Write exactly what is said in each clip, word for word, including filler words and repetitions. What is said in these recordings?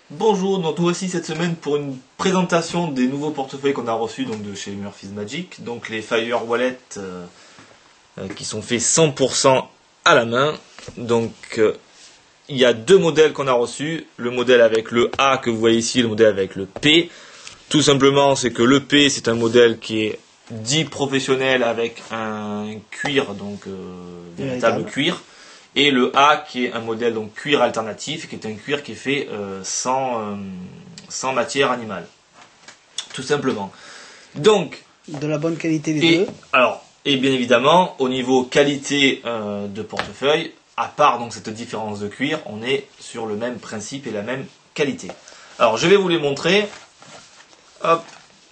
Bonjour, donc nous voici cette semaine pour une présentation des nouveaux portefeuilles qu'on a reçus donc de chez Murphy's Magic, donc les Fire Wallet euh, euh, qui sont faits cent pour cent à la main. Donc euh, il y a deux modèles qu'on a reçus, le modèle avec le A que vous voyez ici, le modèle avec le P. Tout simplement, c'est que le P c'est un modèle qui est dit professionnel avec un cuir, donc euh, véritable cuir. Et le A qui est un modèle donc cuir alternatif, qui est un cuir qui est fait euh, sans, euh, sans matière animale. Tout simplement. Donc, de la bonne qualité les et, deux. Alors, et bien évidemment, au niveau qualité euh, de portefeuille, à part donc cette différence de cuir, on est sur le même principe et la même qualité. Alors, je vais vous les montrer. Hop.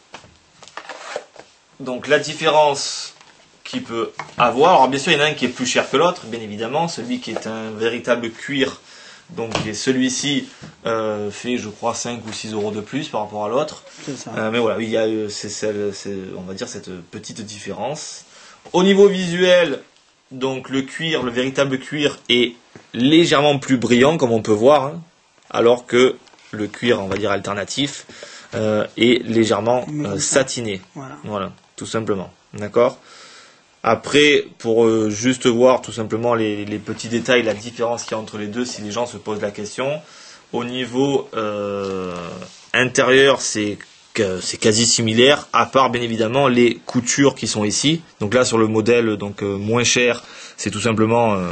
Donc, la différence qui peut avoir. Alors bien sûr, il y en a un qui est plus cher que l'autre, bien évidemment. Celui qui est un véritable cuir, donc celui-ci euh, fait, je crois, cinq ou six euros de plus par rapport à l'autre. Euh, mais voilà, il y a, c'est, c'est, c'est, on va dire, cette petite différence. Au niveau visuel, donc le cuir, le véritable cuir est légèrement plus brillant, comme on peut voir, hein, alors que le cuir, on va dire, alternatif, euh, est légèrement euh, satiné. Voilà. Voilà, tout simplement. D'accord ? Après, pour euh, juste voir tout simplement les, les petits détails, la différence qu'il y a entre les deux, si les gens se posent la question. Au niveau euh, intérieur, c'est que c'est quasi similaire, à part bien évidemment les coutures qui sont ici. Donc là, sur le modèle donc euh, moins cher, c'est tout simplement euh,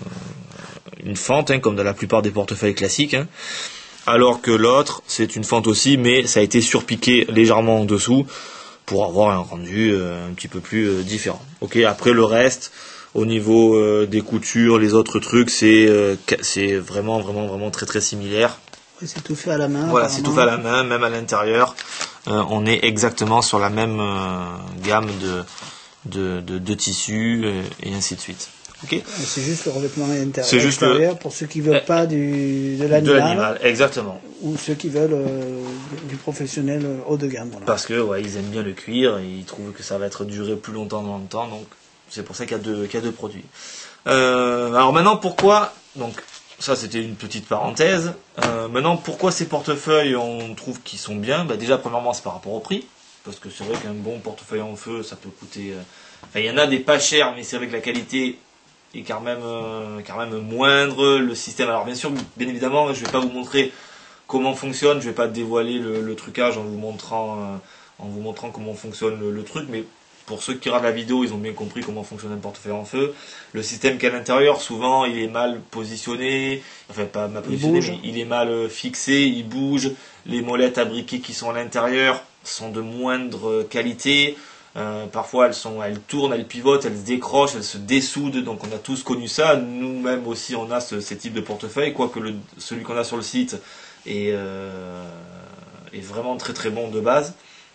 une fente, hein, comme dans la plupart des portefeuilles classiques. Hein. Alors que l'autre, c'est une fente aussi, mais ça a été surpiqué légèrement en dessous, pour avoir un rendu euh, un petit peu plus euh, différent. Ok, après le reste, au niveau euh, des coutures, les autres trucs, c'est euh, c'est vraiment vraiment vraiment très très similaire. Ouais, c'est tout fait à la main. Voilà, c'est tout fait à la main, même à l'intérieur, euh, on est exactement sur la même euh, gamme de de, de, de tissus euh, et ainsi de suite. Okay. C'est juste le revêtement intérieur, c'est juste extérieur le... pour ceux qui veulent pas du, de l'animal. De l'animal, exactement. Ou ceux qui veulent euh, du professionnel euh, haut de gamme. Voilà. Parce que ouais, ils aiment bien le cuir et ils trouvent que ça va être duré plus longtemps dans le temps, donc c'est pour ça qu'il y a deux, qu'il y a deux produits. Euh, alors maintenant, pourquoi, donc ça c'était une petite parenthèse, euh, maintenant pourquoi ces portefeuilles on trouve qu'ils sont bien? Bah, déjà premièrement c'est par rapport au prix, parce que c'est vrai qu'un bon portefeuille en feu ça peut coûter... Euh... Enfin il y en a des pas chers, mais c'est vrai que la qualité est quand même, euh, quand même moindre, le système... Alors bien sûr, bien évidemment, je ne vais pas vous montrer comment fonctionne, je vais pas dévoiler le, le trucage en vous montrant euh, en vous montrant comment fonctionne le, le truc, mais pour ceux qui regardent la vidéo, ils ont bien compris comment fonctionne un portefeuille en feu. Le système qu'à l'intérieur, souvent, il est mal positionné, enfin pas mal positionné, il mais il est mal fixé, il bouge. Les molettes à briquet qui sont à l'intérieur sont de moindre qualité. Euh, parfois elles sont, elles tournent, elles pivotent, elles se décrochent, elles se dessoudent. Donc on a tous connu ça. Nous-mêmes aussi, on a ce, ces types de portefeuilles, quoique le, celui qu'on a sur le site est, euh, est vraiment très très bon de base.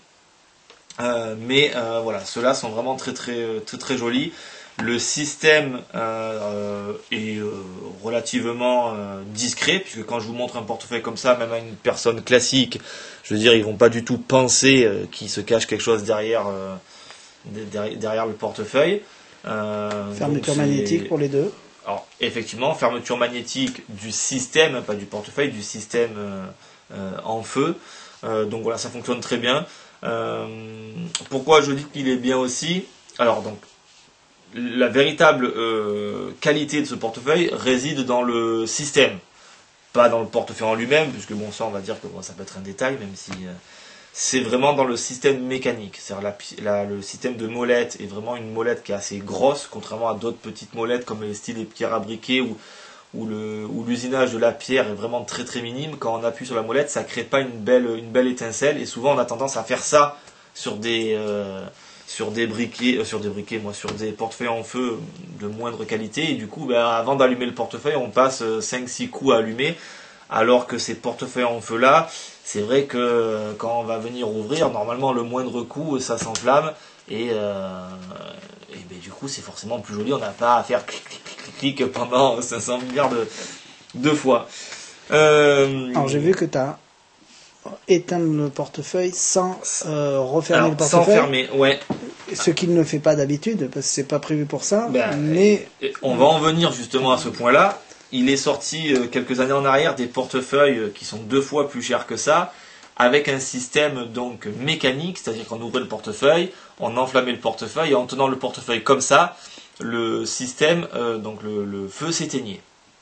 Euh, mais euh, voilà, ceux-là sont vraiment très très très très jolis. Le système euh, est euh, relativement euh, discret, puisque quand je vous montre un portefeuille comme ça, même à une personne classique, je veux dire, ils vont pas du tout penser euh, qu'il se cache quelque chose derrière euh, derrière, derrière le portefeuille. Euh, fermeture magnétique pour les deux. Alors effectivement, fermeture magnétique du système, pas du portefeuille, du système euh, euh, en feu. Euh, donc voilà, ça fonctionne très bien. Euh, pourquoi je dis qu'il est bien aussi? Alors donc, la véritable euh, qualité de ce portefeuille réside dans le système, pas dans le portefeuille en lui-même, puisque bon ça on va dire que bon, ça peut être un détail, même si euh, c'est vraiment dans le système mécanique. C'est-à-dire la, la, le système de molette est vraiment une molette qui est assez grosse, contrairement à d'autres petites molettes comme les styles des pierres à briquet où, où, le, où l'usinage de la pierre est vraiment très très minime. Quand on appuie sur la molette, ça crée pas une belle, une belle étincelle, et souvent on a tendance à faire ça sur des... Euh, sur des briquets, euh, sur des briquets, moi, sur des portefeuilles en feu de moindre qualité, et du coup, ben, avant d'allumer le portefeuille, on passe cinq six coups à allumer, alors que ces portefeuilles en feu là, c'est vrai que quand on va venir ouvrir, normalement le moindre coup, ça s'enflamme, et, euh, et ben, du coup, c'est forcément plus joli, on n'a pas à faire clic, clic, clic, clic, clic pendant cinq cents milliards de, de fois. Euh... Alors j'ai vu que tu as éteindre le portefeuille sans euh, refermer Alors, le portefeuille. Sans fermer, ouais. Ce qu'il ne fait pas d'habitude, parce que c'est pas prévu pour ça. Ben, mais on va en venir justement à ce point-là. il est sorti euh, quelques années en arrière des portefeuilles qui sont deux fois plus chers que ça, avec un système donc mécanique, c'est-à-dire qu'on ouvrait le portefeuille, on enflammait le portefeuille, et en tenant le portefeuille comme ça, le système, euh, donc le, le feu s'éteignait.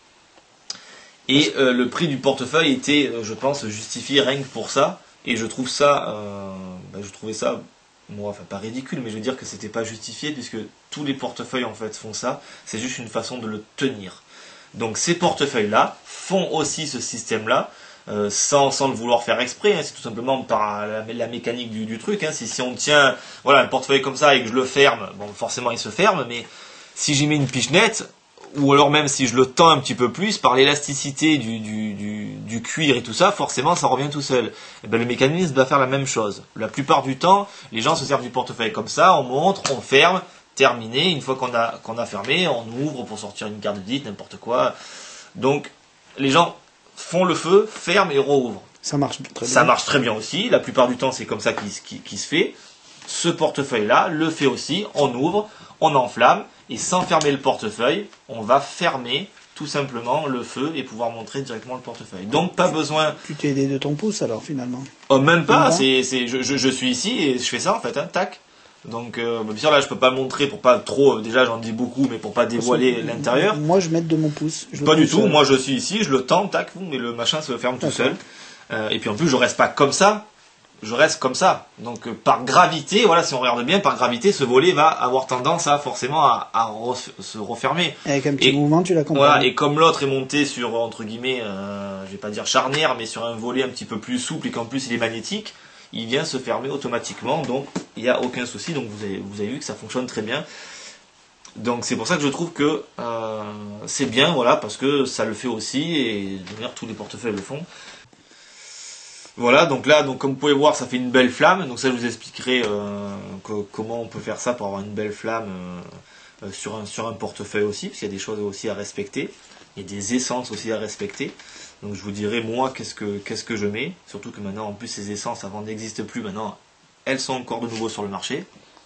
Et euh, le prix du portefeuille était, euh, je pense, justifié rien que pour ça, et je trouve ça, euh, ben, je trouvais ça, moi, enfin pas ridicule, mais je veux dire que c'était pas justifié, puisque tous les portefeuilles en fait font ça, c'est juste une façon de le tenir. Donc ces portefeuilles-là font aussi ce système-là, euh, sans, sans le vouloir faire exprès, hein, c'est tout simplement par la, la mécanique du, du truc. Hein. Si, si on tient voilà, un portefeuille comme ça et que je le ferme, bon forcément il se ferme, mais si j'y mets une pichenette, ou alors même si je le tends un petit peu plus, par l'élasticité du, du, du, du cuir et tout ça, forcément ça revient tout seul. Et ben, le mécanisme va faire la même chose. La plupart du temps, les gens se servent du portefeuille comme ça, on montre, on ferme, terminé. Une fois qu'on a, qu'on a fermé, on ouvre pour sortir une carte de visite, n'importe quoi. Donc les gens font le feu, ferment et rouvrent. Ça marche très bien. Ça marche très bien aussi. La plupart du temps, c'est comme ça qu'il qui, qui se fait. Ce portefeuille-là le fait aussi. On ouvre, on enflamme. Et sans fermer le portefeuille, on va fermer tout simplement le feu et pouvoir montrer directement le portefeuille. Donc pas besoin... Tu t'es aidé de ton pouce alors finalement? Oh, même pas, c'est, c'est, je, je, je suis ici et je fais ça en fait, hein, tac. Donc euh, bien sûr là je peux pas montrer pour pas trop, euh, déjà j'en dis beaucoup mais pour pas dévoiler l'intérieur. Moi je mets de mon pouce. Je pas du tout, seul. Moi je suis ici, je le tends, tac, mais le machin se ferme tout seul. Euh, et puis en plus je reste pas comme ça. Je reste comme ça. Donc euh, par gravité, voilà, si on regarde bien, par gravité, ce volet va avoir tendance à forcément à, à ref, se refermer. Avec un petit et, mouvement, tu l'as compris. Voilà, et comme l'autre est monté sur, entre guillemets, euh, je vais pas dire charnière, mais sur un volet un petit peu plus souple et qu'en plus il est magnétique, il vient se fermer automatiquement, donc il n'y a aucun souci. Donc vous avez, vous avez vu que ça fonctionne très bien. Donc c'est pour ça que je trouve que euh, c'est bien, voilà, parce que ça le fait aussi, et d'ailleurs tous les portefeuilles le font. Voilà, donc là, donc comme vous pouvez voir, ça fait une belle flamme. Donc ça, je vous expliquerai euh, que, comment on peut faire ça pour avoir une belle flamme euh, euh, sur, un, sur un portefeuille aussi, parce qu'il y a des choses aussi à respecter. Il y a des essences aussi à respecter. Donc je vous dirai, moi, qu'est-ce que, qu'est-ce que je mets. Surtout que maintenant, en plus, ces essences, avant, n'existent plus. Maintenant, elles sont encore de nouveau sur le marché.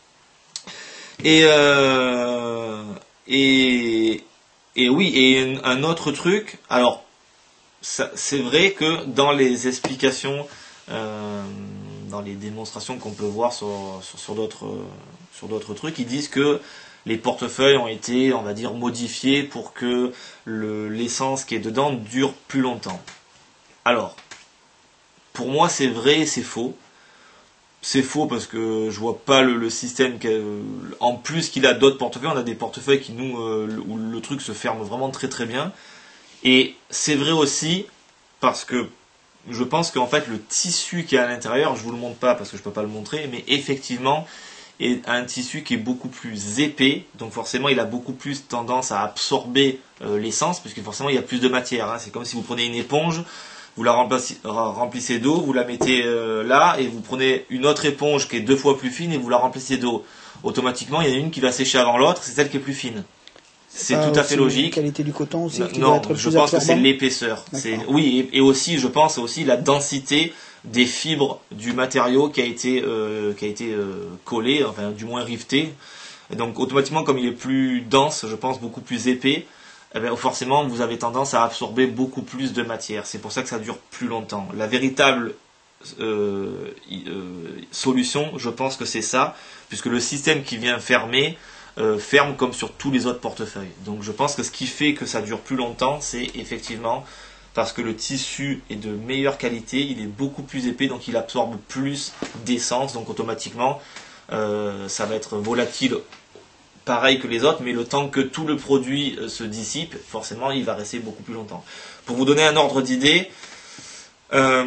Et, euh, et, et oui, et un autre truc, alors, c'est vrai que dans les explications, euh, dans les démonstrations qu'on peut voir sur, sur, sur d'autres sur d'autres trucs, ils disent que les portefeuilles ont été, on va dire, modifiés pour que le, l'essence qui est dedans dure plus longtemps. Alors, pour moi, c'est vrai et c'est faux. C'est faux parce que je vois pas le, le système. En plus qu'il a d'autres portefeuilles, on a des portefeuilles qui nous, euh, où le truc se ferme vraiment très très bien. Et c'est vrai aussi parce que je pense qu'en fait le tissu qui est à l'intérieur, je vous le montre pas parce que je peux pas le montrer, mais effectivement est un tissu qui est beaucoup plus épais, donc forcément il a beaucoup plus tendance à absorber euh, l'essence, puisque forcément il y a plus de matière. Hein. C'est comme si vous prenez une éponge, vous la remplissez, remplissez d'eau, vous la mettez euh, là, et vous prenez une autre éponge qui est deux fois plus fine et vous la remplissez d'eau. Automatiquement il y en a une qui va sécher avant l'autre, c'est celle qui est plus fine. C'est tout à fait logique. La qualité du coton aussi qui non, doit être plus je pense absorbant. que c'est l'épaisseur. C'est, oui, et, et aussi, je pense aussi la densité des fibres du matériau qui a été, euh, qui a été euh, collé, enfin du moins riveté. Et donc automatiquement, comme il est plus dense, je pense beaucoup plus épais, eh bien, forcément vous avez tendance à absorber beaucoup plus de matière. C'est pour ça que ça dure plus longtemps. La véritable euh, euh, solution, je pense que c'est ça, puisque le système qui vient fermer, Euh, ferme comme sur tous les autres portefeuilles. Donc je pense que ce qui fait que ça dure plus longtemps, c'est effectivement parce que le tissu est de meilleure qualité, il est beaucoup plus épais, donc il absorbe plus d'essence, donc automatiquement euh, ça va être volatile pareil que les autres, mais le temps que tout le produit euh, se dissipe, forcément il va rester beaucoup plus longtemps. Pour vous donner un ordre d'idée, euh,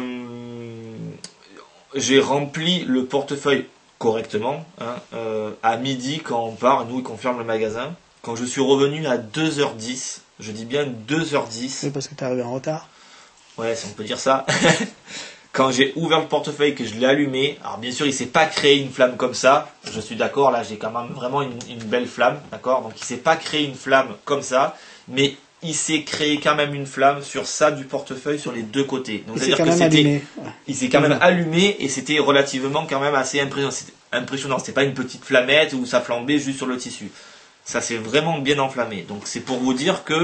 j'ai rempli le portefeuille correctement, hein, euh, à midi quand on part, nous qu'on ferme le magasin. Quand je suis revenu à deux heures dix, je dis bien deux heures dix. Oui, parce que tu es arrivé en retard. Ouais, si on peut dire ça. Quand j'ai ouvert le portefeuille, que je l'ai allumé, alors bien sûr il s'est pas créé une flamme comme ça, je suis d'accord, là j'ai quand même vraiment une, une belle flamme, d'accord, donc il s'est pas créé une flamme comme ça, mais il s'est créé quand même une flamme sur ça du portefeuille sur les deux côtés. Donc c'est-à-dire que c'était, il s'est quand même allumé et c'était relativement quand même assez impressionnant. C'était impressionnant. C'était pas une petite flamette où ça flambait juste sur le tissu. Ça s'est vraiment bien enflammé. Donc c'est pour vous dire que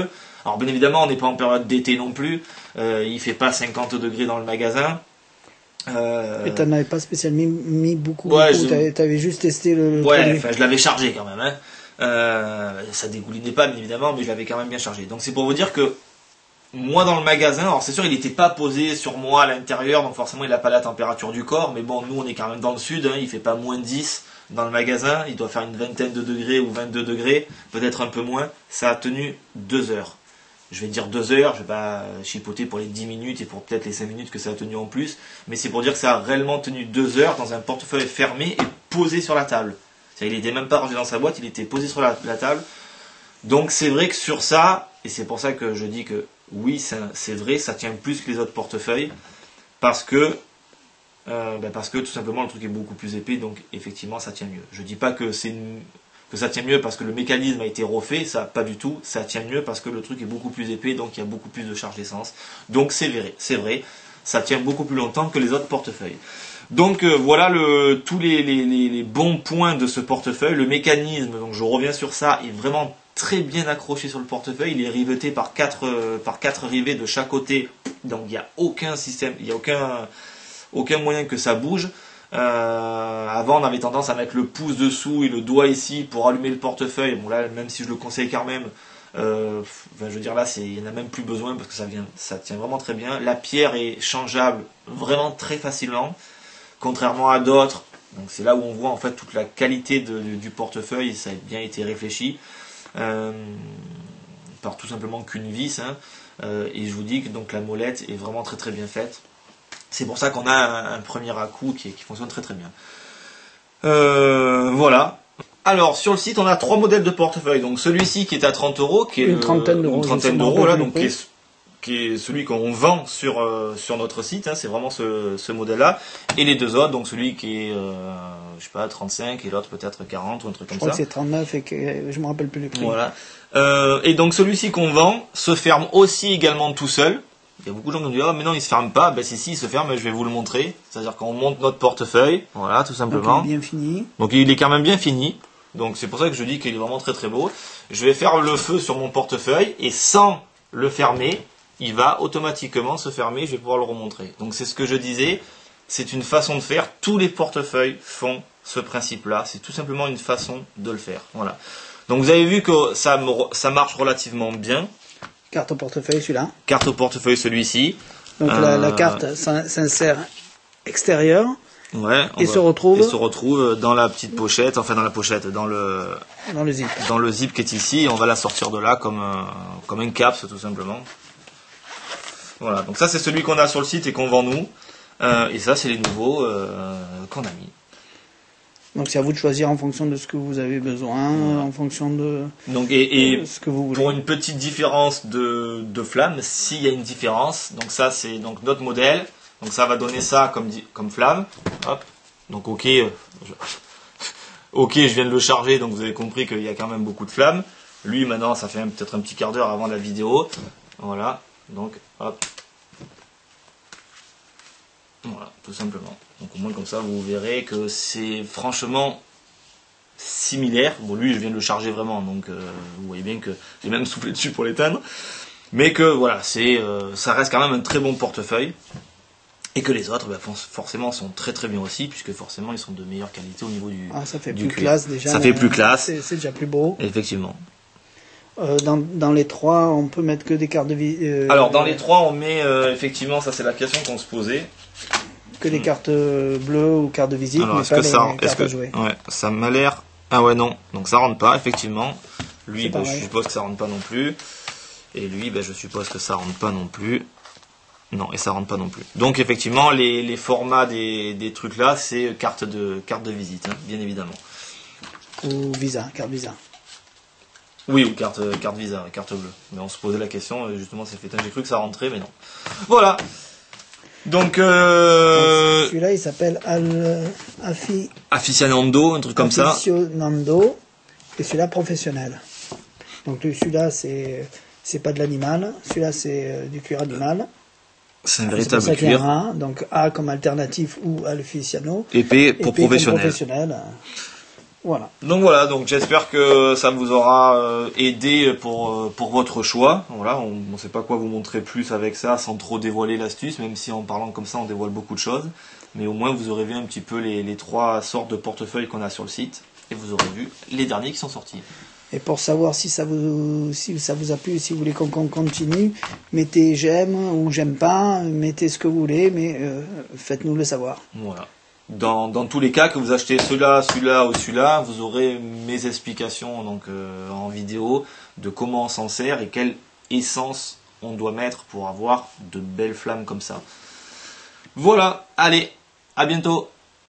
Alors bien évidemment, on n'est pas en période d'été non plus. Euh, il fait pas cinquante degrés dans le magasin. Euh... Et t'en avais pas spécialement mis, mis beaucoup. Ouais, beaucoup. Je... T'avais juste testé le. Ouais, enfin, je l'avais chargé quand même. Hein. Euh, ça dégoulinait pas bien évidemment, mais je l'avais quand même bien chargé. Donc c'est pour vous dire que moi dans le magasin, alors c'est sûr il n'était pas posé sur moi à l'intérieur, donc forcément il n'a pas la température du corps, mais bon nous on est quand même dans le sud, hein, il fait pas moins dix dans le magasin, il doit faire une vingtaine de degrés ou vingt-deux degrés, peut-être un peu moins, ça a tenu deux heures. Je vais dire deux heures, je vais pas chipoter pour les dix minutes et pour peut-être les cinq minutes que ça a tenu en plus, mais c'est pour dire que ça a réellement tenu deux heures dans un portefeuille fermé et posé sur la table. C'est-à-dire, il n'était même pas rangé dans sa boîte, il était posé sur la, la table. Donc c'est vrai que sur ça, et c'est pour ça que je dis que oui, c'est vrai, ça tient plus que les autres portefeuilles, parce que, euh, ben parce que tout simplement le truc est beaucoup plus épais, donc effectivement ça tient mieux. Je dis pas que, une, que ça tient mieux parce que le mécanisme a été refait, ça pas du tout, ça tient mieux parce que le truc est beaucoup plus épais, donc il y a beaucoup plus de charge d'essence. Donc c'est vrai, c'est vrai, ça tient beaucoup plus longtemps que les autres portefeuilles. Donc euh, voilà le, tous les, les, les, les bons points de ce portefeuille. Le mécanisme, donc je reviens sur ça, est vraiment très bien accroché sur le portefeuille. Il est riveté par quatre, euh, par quatre rivets de chaque côté. Donc il n'y a aucun système, il n'y a aucun, aucun moyen que ça bouge. Euh, avant on avait tendance à mettre le pouce dessous et le doigt ici pour allumer le portefeuille. Bon là même si je le conseille quand même, euh, enfin, je veux dire là il n'y en a même plus besoin parce que ça, vient, ça tient vraiment très bien. La pierre est changeable vraiment très facilement. Contrairement à d'autres, donc c'est là où on voit en fait toute la qualité de, du, du portefeuille, ça a bien été réfléchi, euh, par tout simplement qu'une vis, hein, euh, et je vous dis que donc la molette est vraiment très très bien faite. C'est pour ça qu'on a un, un premier à-coup qui, qui fonctionne très très bien. Euh, voilà. Alors sur le site on a trois modèles de portefeuille, donc celui-ci qui est à trente euros, qui est une trentaine d'euros, une trentaine d'euros là, donc qui est qui est celui qu'on vend sur, euh, sur notre site, hein, c'est vraiment ce, ce modèle-là, et les deux autres, donc celui qui est, euh, je sais pas, trente-cinq, et l'autre peut-être quarante, ou un truc comme ça. Je crois que c'est trente-neuf, et que je me rappelle plus le prix. Voilà. Euh, et donc celui-ci qu'on vend se ferme aussi également tout seul. Il y a beaucoup de gens qui me disent, ah, mais non, il se ferme pas. Ben si, si, il se ferme, je vais vous le montrer. C'est-à-dire qu'on monte notre portefeuille, voilà, tout simplement. Donc il est bien fini. Donc il est quand même bien fini. Donc c'est pour ça que je dis qu'il est vraiment très très beau. Je vais faire le feu sur mon portefeuille, et sans le fermer, il va automatiquement se fermer, je vais pouvoir le remontrer. Donc c'est ce que je disais, c'est une façon de faire, tous les portefeuilles font ce principe-là, c'est tout simplement une façon de le faire. Voilà. Donc vous avez vu que ça, ça marche relativement bien. Carte au portefeuille celui-là. Carte au portefeuille celui-ci. Donc euh, la, la carte s'insère extérieure. Ouais, et, va, se retrouve... et se retrouve dans la petite pochette, enfin dans la pochette, dans le, dans le zip. Dans le zip qui est ici, et on va la sortir de là comme, un, comme une capse tout simplement. Voilà, donc ça c'est celui qu'on a sur le site et qu'on vend nous, euh, et ça c'est les nouveaux euh, qu'on a mis. Donc c'est à vous de choisir en fonction de ce que vous avez besoin, voilà. En fonction de donc, et, et ce que vous voulez. Pour une petite différence de, de flamme, s'il y a une différence, donc ça c'est donc notre modèle, donc ça va donner ça comme, comme flamme, hop, donc ok, je, ok je viens de le charger, donc vous avez compris qu'il y a quand même beaucoup de flammes. Lui maintenant ça fait peut-être un petit quart d'heure avant la vidéo, voilà. Donc, hop. Voilà, tout simplement. Donc au moins comme ça, vous verrez que c'est franchement similaire. Bon, lui, je viens de le charger vraiment, donc euh, vous voyez bien que j'ai même soufflé dessus pour l'éteindre. Mais que voilà, c'est, euh, ça reste quand même un très bon portefeuille. Et que les autres, bah, forcément, sont très très bien aussi, puisque forcément, ils sont de meilleure qualité au niveau du Ah, ça fait du plus cuir. classe déjà. Ça fait plus classe. C'est déjà plus beau. Effectivement. Euh, dans, dans les trois, on peut mettre que des cartes de visite. Euh, Alors dans les trois, on met euh, effectivement, ça c'est la question qu'on se posait. Que les cartes bleues ou cartes de visite, alors, mais pas que les ça, cartes que, à jouer. Ouais, ça m'a l'air. Ah ouais non, donc ça rentre pas effectivement. Lui, bah, je pareil. suppose que ça rentre pas non plus. Et lui, bah, je suppose que ça rentre pas non plus. Non, et ça rentre pas non plus. Donc effectivement, les, les formats des, des trucs là, c'est carte de carte de visite, hein, bien évidemment. Ou Visa, carte Visa. Oui, ou carte, carte Visa, carte bleue. Mais on se posait la question, justement, c'est fait. J'ai cru que ça rentrait, mais non. Voilà. Donc, euh... celui-là, il s'appelle Al... Affi... Aficionando, un truc comme ça. Aficionando, et celui-là, professionnel. Donc, celui-là, c'est c'est pas de l'animal. Celui-là, c'est du cuir animal. C'est un véritable c'est cuir. A, donc A comme alternatif ou Aficionado. Et P pour et P professionnel. Comme professionnel. Voilà. Donc voilà, donc j'espère que ça vous aura euh, aidé pour, euh, pour votre choix. Voilà, on ne sait pas quoi vous montrer plus avec ça sans trop dévoiler l'astuce, même si en parlant comme ça on dévoile beaucoup de choses. Mais au moins vous aurez vu un petit peu les, les trois sortes de portefeuilles qu'on a sur le site et vous aurez vu les derniers qui sont sortis. Et pour savoir si ça vous, si ça vous a plu, si vous voulez qu'on qu'on continue, mettez j'aime ou j'aime pas, mettez ce que vous voulez, mais euh, faites-nous le savoir. Voilà. Dans, dans tous les cas, que vous achetez celui-là, celui-là ou celui-là, vous aurez mes explications donc euh, en vidéo de comment on s'en sert et quelle essence on doit mettre pour avoir de belles flammes comme ça. Voilà, allez, à bientôt.